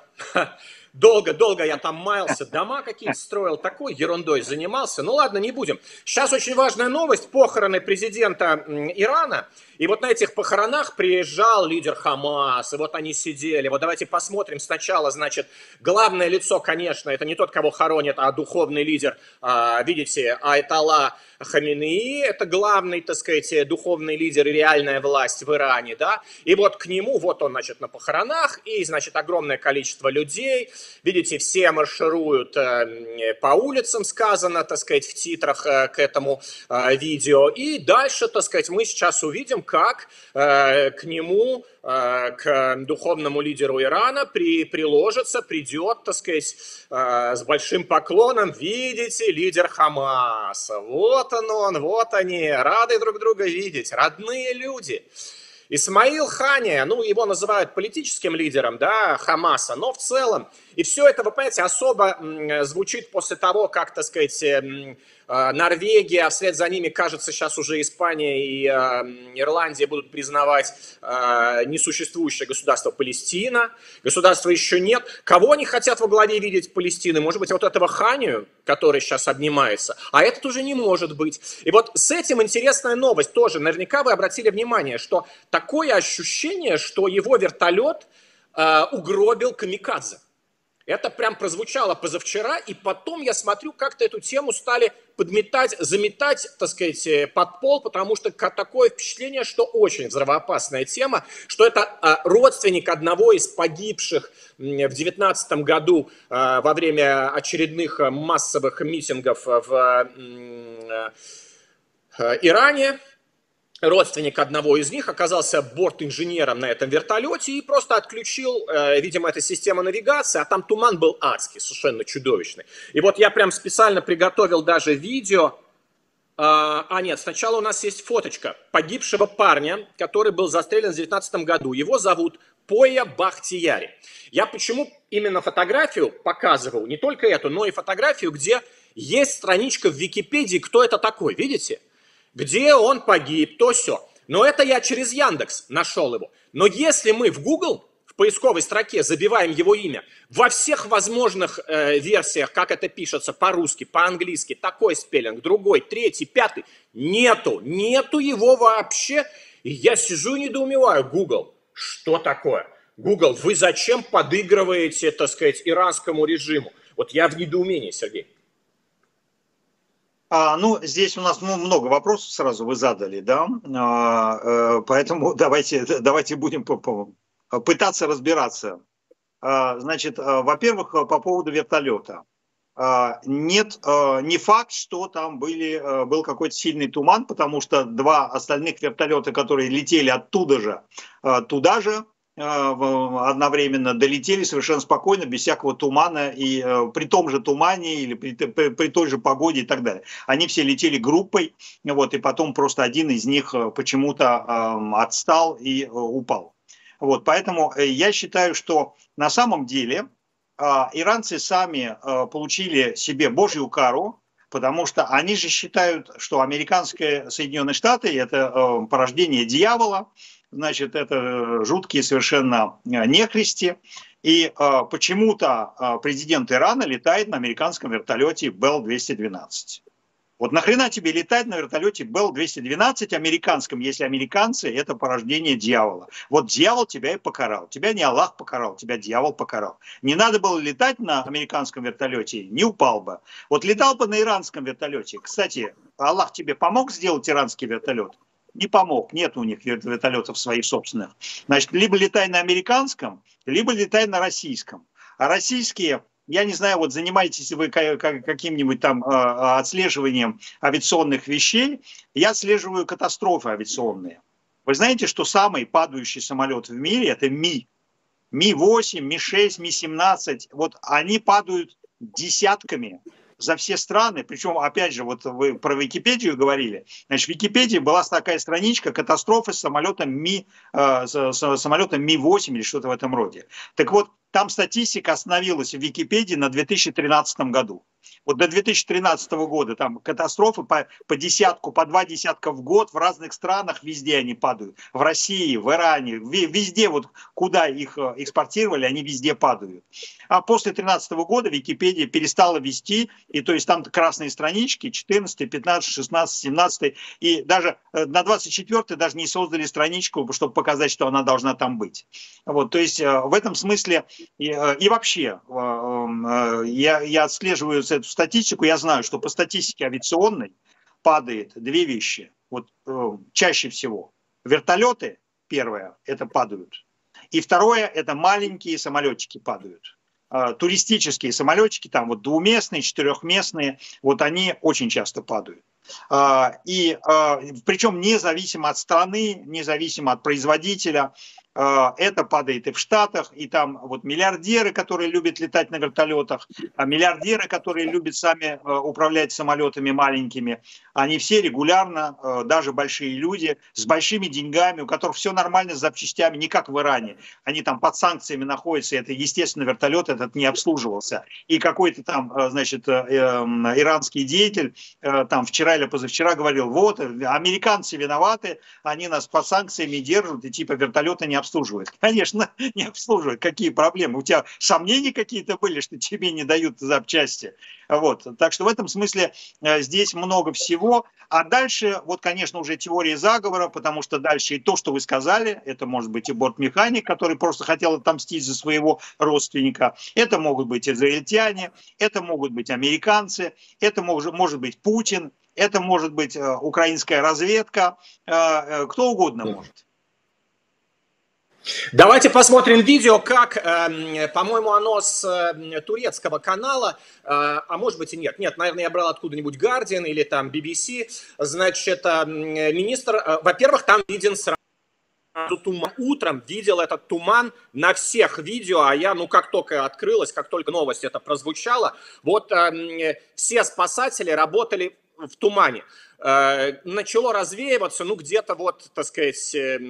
Долго я там маялся, дома какие-то строил, такой ерундой занимался. Ну ладно, не будем. Сейчас очень важная новость. Похороны президента Ирана. И вот на этих похоронах приезжал лидер Хамас, и вот они сидели. Вот давайте посмотрим сначала, значит, главное лицо, конечно, это не тот, кого хоронят, а духовный лидер, видите, Аятолла Хаминеи, это главный, так сказать, духовный лидер и реальная власть в Иране, да. И вот к нему, вот он, значит, на похоронах, и, значит, огромное количество людей. Видите, все маршируют по улицам, сказано, так сказать, в титрах к этому видео. И дальше, так сказать, мы сейчас увидим, как к нему, к духовному лидеру Ирана придет, так сказать, с большим поклоном, видите, лидер Хамаса. Вот он, вот они, рады друг друга видеть, родные люди. Исмаил Хания, ну, его называют политическим лидером, да, Хамаса, но в целом, и все это, вы понимаете, особо звучит после того, как, так сказать, Норвегия, а вслед за ними, кажется, сейчас уже Испания и Ирландия будут признавать несуществующее государство Палестина. Государства еще нет. Кого они хотят во главе видеть Палестины? Может быть, вот этого Ханию, который сейчас обнимается, а этот уже не может быть. И вот с этим интересная новость тоже. Наверняка вы обратили внимание, что такое ощущение, что его вертолет угробил камикадзе. Это прям прозвучало позавчера, и потом я смотрю, как-то эту тему стали подметать, заметать, так сказать, под пол, потому что такое впечатление, что очень взрывоопасная тема, что это родственник одного из погибших в 2019 году во время очередных массовых митингов в Иране. родственник одного из них оказался бортинженером на этом вертолете и просто отключил, видимо, эта система навигации, а там туман был адский, совершенно чудовищный. И вот я прям специально приготовил даже видео. Нет, сначала у нас есть фоточка погибшего парня, который был застрелен в 2019 году. Его зовут Поя Бахтияри. Я почему именно фотографию показывал, не только эту, но и фотографию, где есть страничка в Википедии, кто это такой, видите? Где он погиб, то все. Но это я через Яндекс нашел его. Но если мы в Google, в поисковой строке забиваем его имя, во всех возможных версиях, как это пишется по-русски, по-английски, такой спеллинг, другой, третий, пятый, нету его вообще. И я сижу и недоумеваю, Google, что такое? Google, вы зачем подыгрываете, так сказать, иранскому режиму? Вот я в недоумении, Сергей.
Здесь у нас много вопросов сразу вы задали, да, поэтому давайте будем пытаться разбираться. Значит, во-первых, по поводу вертолета. Нет, не факт, что там был какой-то сильный туман, потому что два остальных вертолета, которые летели оттуда же, туда же, одновременно долетели совершенно спокойно, без всякого тумана, и при том же тумане или при той же погоде и так далее. Они все летели группой, вот, и потом просто один из них почему-то отстал и упал. Вот, поэтому я считаю, что на самом деле иранцы сами получили себе божью кару, потому что они же считают, что американские Соединенные Штаты – это порождение дьявола, значит, это жуткие совершенно нехристи. И почему-то президент Ирана летает на американском вертолете Bell-212. Вот нахрена тебе летать на вертолете Bell-212 американском, если американцы – это порождение дьявола? Вот дьявол тебя и покарал. Тебя не Аллах покарал, тебя дьявол покарал. Не надо было летать на американском вертолете, не упал бы. Вот летал бы на иранском вертолете. Кстати, Аллах тебе помог сделать иранский вертолет? Не помог, нет у них вертолетов своих собственных. Значит, либо летай на американском, либо летай на российском. А российские, я не знаю, вот занимаетесь вы каким-нибудь там отслеживанием авиационных вещей, я отслеживаю катастрофы авиационные. Вы знаете, что самый падающий самолет в мире – это Ми. Ми-8, Ми-6, Ми-17. Вот они падают десятками за все страны, причем, опять же, вот вы про Википедию говорили, значит, в Википедии была такая страничка «Катастрофы с самолетом Ми-8» или что-то в этом роде. Так вот, там статистика остановилась в Википедии на 2013 году. Вот до 2013 года там катастрофы по десятку, по два десятка в год в разных странах, везде они падают. В России, в Иране, везде, вот куда их экспортировали, они везде падают. А после 2013 года Википедия перестала вести, и то есть там красные странички, 14, 15, 16, 17, и даже на 24 даже не создали страничку, чтобы показать, что она должна там быть. Вот, то есть в этом смысле и вообще я отслеживаю эту статистику, я знаю, что по статистике авиационной падает две вещи. Вот чаще всего вертолеты, первое, это падают. И второе, это маленькие самолетики падают. Туристические самолетики, там вот двуместные, четырехместные, вот они очень часто падают. И причем независимо от страны, независимо от производителя, это падает и в Штатах, и там вот миллиардеры, которые любят летать на вертолетах, миллиардеры, которые любят сами управлять самолетами маленькими, они все регулярно, даже большие люди с большими деньгами, у которых все нормально с запчастями, не как в Иране, они там под санкциями находятся, это естественно вертолет этот не обслуживался. И какой-то там, значит, иранский деятель там вчера или позавчера говорил, вот, американцы виноваты, они нас под санкциями держат, и типа вертолеты не обслуживают. Конечно, не обслуживают. Какие проблемы? У тебя сомнения какие-то были, что тебе не дают запчасти? Вот. Так что в этом смысле здесь много всего. А дальше, вот, конечно, уже теория заговора, потому что дальше и то, что вы сказали, это может быть и бортмеханик, который просто хотел отомстить за своего родственника, это могут быть израильтяне, это могут быть американцы, это может быть Путин, это может быть украинская разведка, кто угодно может.
Давайте посмотрим видео, как, по-моему, оно с турецкого канала, а может быть и нет. Нет, наверное, я брал откуда-нибудь Guardian или там BBC. Значит, министр, во-первых, там виден сразу туман. Утром видел этот туман на всех видео, а я, ну, как только открылось, как только новость это прозвучала, вот все спасатели работали в тумане. Начало развеиваться, ну, где-то вот, так сказать,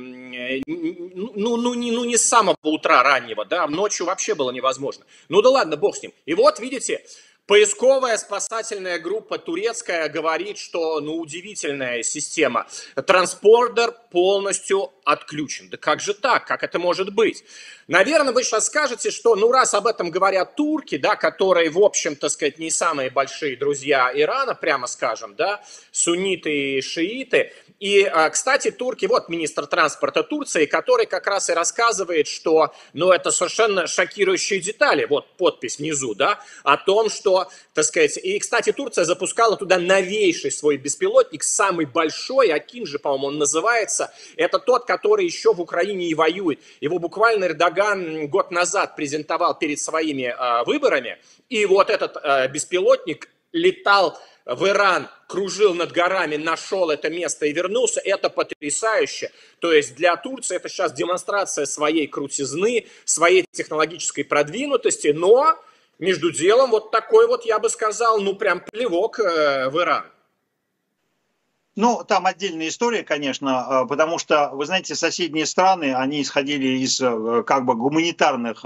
не с самого утра раннего, да, ночью вообще было невозможно. Ну да ладно, бог с ним. И вот, видите, поисковая спасательная группа турецкая говорит, что, ну, удивительная система. Транспордер полностью отключен. Да как же так? Как это может быть? Наверное, вы сейчас скажете, что, ну, раз об этом говорят турки, да, которые, в общем, так сказать, не самые большие друзья Ирана, прямо скажем, да, сунниты и шииты. И, кстати, турки, вот министр транспорта Турции, который как раз и рассказывает, что, ну, это совершенно шокирующие детали, вот подпись внизу, да, о том, что, так сказать, и, кстати, Турция запускала туда новейший свой беспилотник, самый большой, Акинжи, по-моему, он называется, это тот, который еще в Украине и воюет. Его буквально Эрдоган год назад презентовал перед своими выборами, и вот этот беспилотник летал в Иран, кружил над горами, нашел это место и вернулся. Это потрясающе. То есть для Турции это сейчас демонстрация своей крутизны, своей технологической продвинутости, но между делом вот такой вот, я бы сказал, ну прям плевок в Иран.
Ну, там отдельная история, конечно, потому что, вы знаете, соседние страны, они исходили из как бы гуманитарных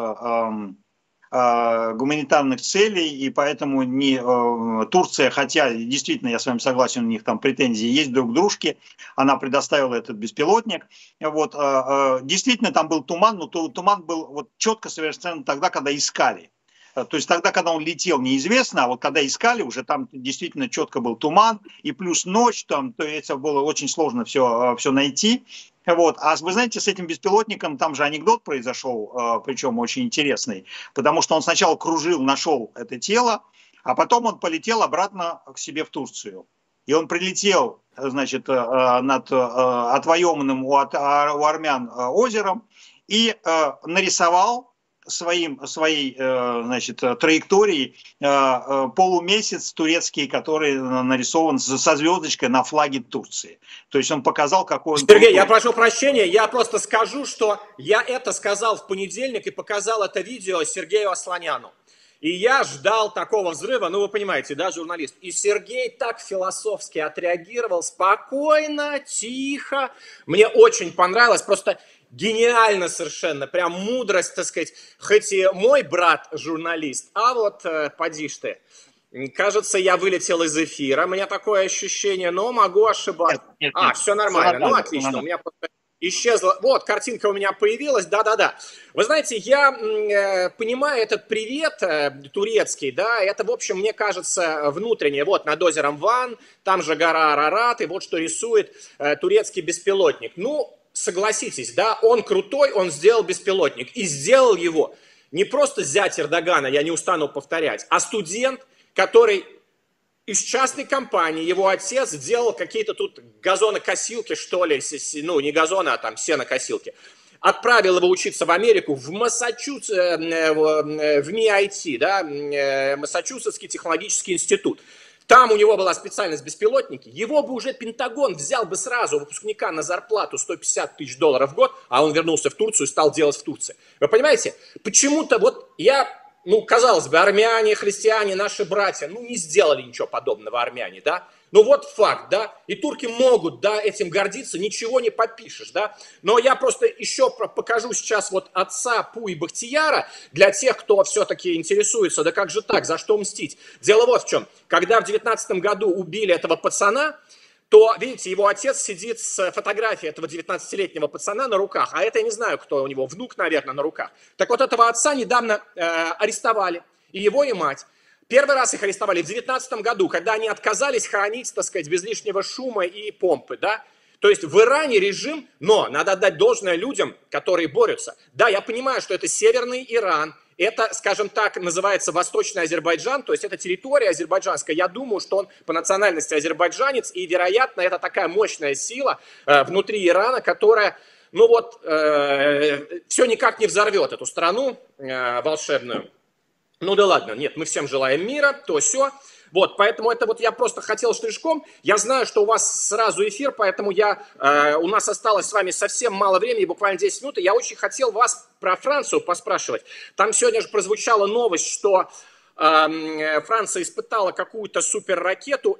целей, и поэтому Турция, хотя действительно, я с вами согласен, у них там претензии есть друг к дружке, она предоставила этот беспилотник. Вот, действительно, там был туман, но туман был вот четко совершенно тогда, когда искали. То есть тогда, когда он летел, неизвестно, а вот когда искали, уже там действительно четко был туман, и плюс ночь, там, то есть было очень сложно все найти. Вот. А вы знаете, с этим беспилотником там же анекдот произошел, причем очень интересный, потому что он сначала кружил, нашел это тело, а потом он полетел обратно к себе в Турцию. И он прилетел, значит, над отвоеванным у армян озером и нарисовал своей, значит, траекторией полумесяц турецкий, который нарисован со звездочкой на флаге Турции. То есть он показал, какой он...
Сергей, я прошу прощения, я просто скажу, что я это сказал в понедельник и показал это видео Сергею Асланяну. И я ждал такого взрыва, ну вы понимаете, да, журналист. И Сергей так философски отреагировал, спокойно, тихо. Мне очень понравилось, просто... Гениально совершенно, прям мудрость, так сказать, хоть и мой брат журналист, а вот поди ж ты. Кажется, я вылетел из эфира, у меня такое ощущение, но могу ошибаться. Нет. Все нормально, ну отлично, у меня просто исчезла, вот, картинка у меня появилась, да-да-да. Вы знаете, я понимаю этот привет турецкий, да, это, в общем, мне кажется, внутреннее, вот, над озером Ван, там же гора Арарат, и вот что рисует турецкий беспилотник. Ну, согласитесь, да, он крутой, он сделал беспилотник. И сделал его не просто зять Эрдогана, я не устану повторять, а студент, который из частной компании, его отец сделал какие-то тут газонокосилки, что ли, ну, не газоны, а там сенокосилки. Отправил его учиться в Америку, в Массачусетс, в MIT, да, Массачусетский технологический институт. Там у него была специальность беспилотники, его бы уже Пентагон взял бы сразу выпускника на зарплату $150 тысяч в год, а он вернулся в Турцию и стал делать в Турции. Вы понимаете, почему-то вот я, ну, казалось бы, армяне, христиане, наши братья, ну, не сделали ничего подобного армяне, да? Ну, вот факт, да? И турки могут, да, этим гордиться, ничего не попишешь, да? Но я просто еще покажу сейчас вот отца Пуи Бахтияра для тех, кто все-таки интересуется, да как же так, за что мстить? Дело вот в чем. Когда в 19 году убили этого пацана, то, видите, его отец сидит с фотографией этого 19-летнего пацана на руках, а это я не знаю, кто у него, внук, наверное, на руках. Так вот, этого отца недавно арестовали, и его, и мать. Первый раз их арестовали в 2019 году, когда они отказались хоронить, так сказать, без лишнего шума и помпы, да. То есть в Иране режим, но надо отдать должное людям, которые борются. Да, я понимаю, что это северный Иран, это, скажем так, называется Восточный Азербайджан, то есть это территория азербайджанская. Я думаю, что он по национальности азербайджанец, и, вероятно, это такая мощная сила внутри Ирана, которая, ну вот, все никак не взорвет эту страну волшебную. Ну да ладно, нет, мы всем желаем мира, то все. Вот, поэтому это вот я просто хотел штришком. Я знаю, что у вас сразу эфир, поэтому у нас осталось с вами совсем мало времени, буквально 10 минут, и я очень хотел вас про Францию поспрашивать. Там сегодня же прозвучала новость, что Франция испытала какую-то суперракету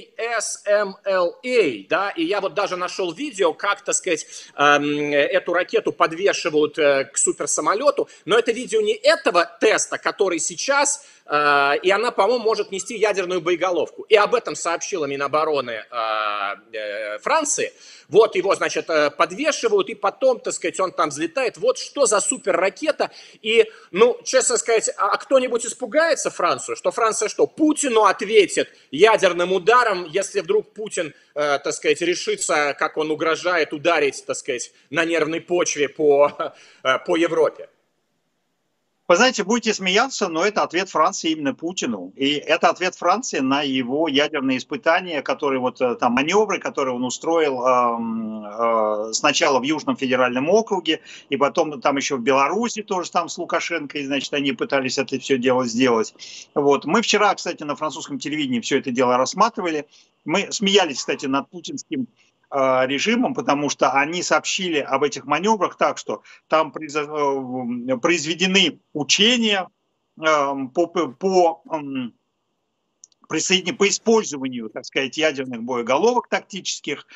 ASMLA, да, и я вот даже нашел видео, как, так сказать, эту ракету подвешивают к суперсамолету, но это видео не этого теста, который сейчас, и она, по-моему, может нести ядерную боеголовку. И об этом сообщила Минобороны Франции. Вот его, значит, подвешивают, и потом, так сказать, он там взлетает. Вот что за суперракета. И, ну, честно сказать, а кто-нибудь испугается Францию? Что Франция что, Путину ответит ядерным ударом, если вдруг Путин, так сказать, решится, как он угрожает, ударить, так сказать, на нервной почве по Европе?
Вы знаете, будете смеяться, но это ответ Франции именно Путину. И это ответ Франции на его ядерные испытания, которые вот там маневры, которые он устроил сначала в Южном федеральном округе, и потом там еще в Беларуси тоже там с Лукашенко, и, значит, они пытались это все дело сделать. Вот. Мы вчера, кстати, на французском телевидении все это дело рассматривали. Мы смеялись, кстати, над путинским режимом, потому что они сообщили об этих маневрах так, что там произведены учения по использованию, так сказать, ядерных боеголовок тактических,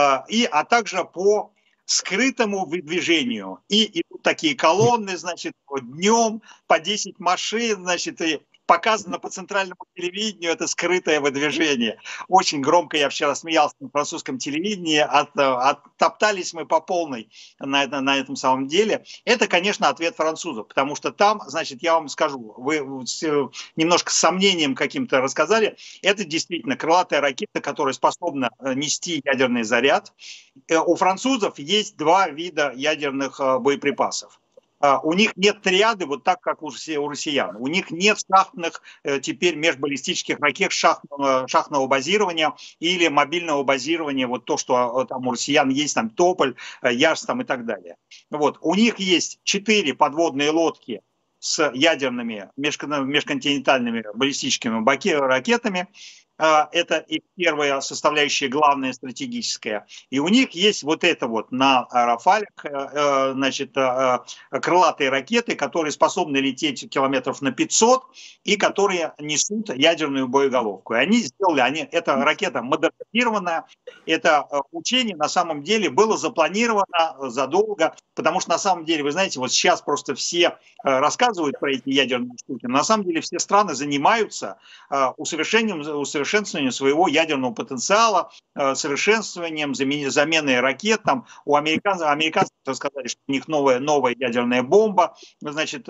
а также по скрытому выдвижению. И идут такие колонны, значит, днем по 10 машин, значит, и показано по центральному телевидению это скрытое выдвижение. Очень громко я вчера смеялся на французском телевидении, оттоптались мы по полной на этом самом деле. Это, конечно, ответ французов, потому что там, значит, я вам скажу, вы немножко с сомнением каким-то рассказали, это действительно крылатая ракета, которая способна нести ядерный заряд. У французов есть два вида ядерных боеприпасов. У них нет триады, вот так, как у россиян. У них нет шахтных теперь межбаллистических ракет шахтного базирования или мобильного базирования, вот то, что там у россиян есть, там Тополь, Яж там и так далее. Вот. У них есть 4 подводные лодки с ядерными межконтинентальными баллистическими ракетами. Это их первая составляющая, главная стратегическая. И у них есть вот это вот на Рафалях, значит, крылатые ракеты, которые способны лететь километров на 500 и которые несут ядерную боеголовку. И они сделали, эта ракета модернизированная, это учение на самом деле было запланировано задолго, потому что на самом деле, вы знаете, вот сейчас просто все рассказывают про эти ядерные штуки, но на самом деле все страны занимаются усовершенствованием своего ядерного потенциала, совершенствованием, заменой ракет. Там у американцев сказали, что у них новая ядерная бомба, значит,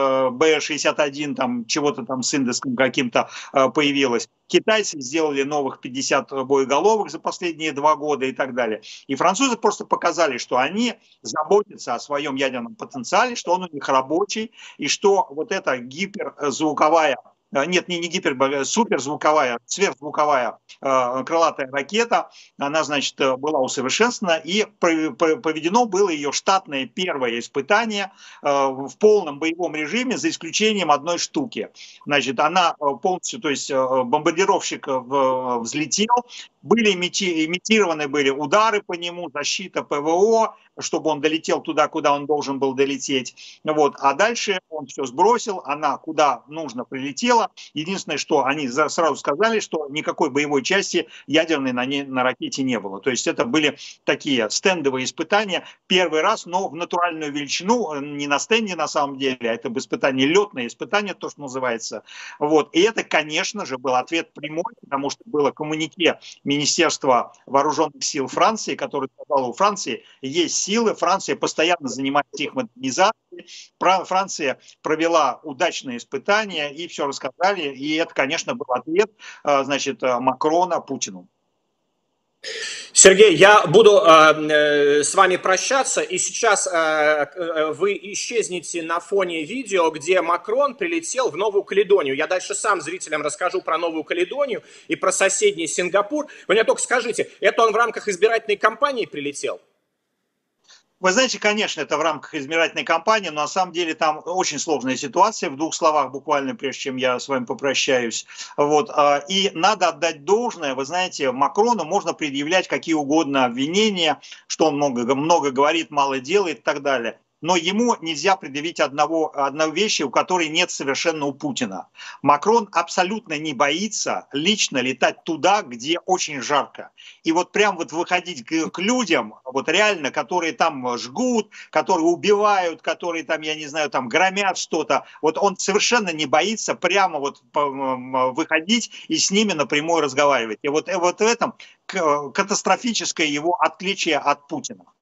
Б-61, там чего-то там с индексом каким-то появилась. Китайцы сделали новых 50 боеголовок за последние 2 года и так далее. И французы просто показали, что они заботятся о своем ядерном потенциале, что он у них рабочий, и что вот эта гиперзвуковая, нет, не суперзвуковая, сверхзвуковая крылатая ракета, она, значит, была усовершенствована, и проведено было ее штатное первое испытание в полном боевом режиме, за исключением одной штуки. Значит, она полностью, то есть бомбардировщик взлетел, имитированы были удары по нему, защита ПВО, чтобы он долетел туда, куда он должен был долететь. Вот. А дальше он все сбросил, она куда нужно прилетела. Единственное, что они сразу сказали, что никакой боевой части ядерной на ракете не было. То есть это были такие стендовые испытания. Первый раз, но в натуральную величину, не на стенде на самом деле, а это испытание, летное испытание, то, что называется. Вот. И это, конечно же, был ответ прямой, потому что было коммюнике Министерства вооруженных сил Франции, которое сказало, у Франции есть силы, Франция постоянно занимается их модернизацией, Франция провела удачные испытания и все рассказали, и это, конечно, был ответ, значит, Макрона Путину.
Сергей, я буду с вами прощаться, и сейчас вы исчезнете на фоне видео, где Макрон прилетел в Новую Каледонию. Я дальше сам зрителям расскажу про Новую Каледонию и про соседний Сингапур. Вы мне только скажите, это он в рамках избирательной кампании прилетел?
Вы знаете, конечно, это в рамках избирательной кампании, но на самом деле там очень сложная ситуация. В двух словах буквально, прежде чем я с вами попрощаюсь. Вот. И надо отдать должное. Вы знаете, Макрону можно предъявлять какие угодно обвинения, что он много говорит, мало делает и так далее. Но ему нельзя предъявить одной вещи, у которой нет совершенно у Путина. Макрон абсолютно не боится лично летать туда, где очень жарко. И вот прям вот выходить к людям, вот реально, которые там жгут, которые убивают, которые там, я не знаю, там громят что-то. Вот он совершенно не боится прямо вот выходить и с ними напрямую разговаривать. И вот в этом катастрофическое его отличие от Путина.